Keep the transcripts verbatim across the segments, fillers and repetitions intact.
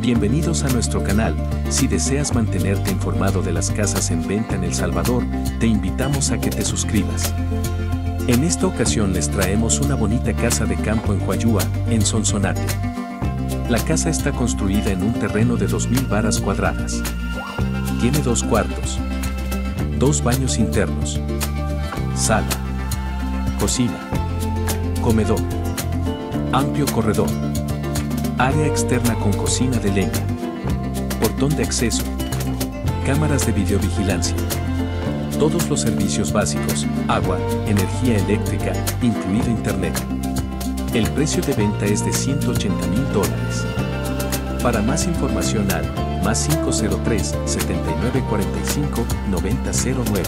Bienvenidos a nuestro canal. Si deseas mantenerte informado de las casas en venta en El Salvador, te invitamos a que te suscribas. En esta ocasión les traemos una bonita casa de campo en Huayúa, en Sonsonate. La casa está construida en un terreno de dos mil varas cuadradas. Tiene dos cuartos, dos baños internos, sala, cocina, comedor, amplio corredor, área externa con cocina de leña, portón de acceso, cámaras de videovigilancia. Todos los servicios básicos, agua, energía eléctrica, incluido internet. El precio de venta es de ciento ochenta mil dólares. Para más información al más cinco cero tres, setenta y nueve cuarenta y cinco, noventa cero nueve.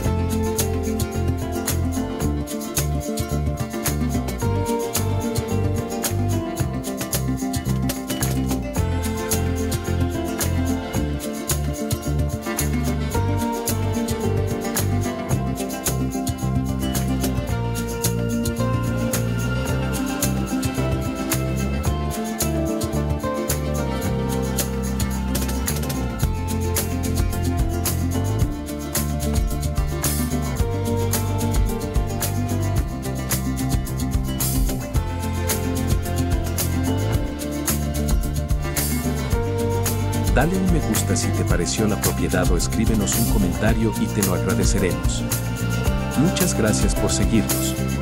Dale un me gusta si te pareció la propiedad o escríbenos un comentario y te lo agradeceremos. Muchas gracias por seguirnos.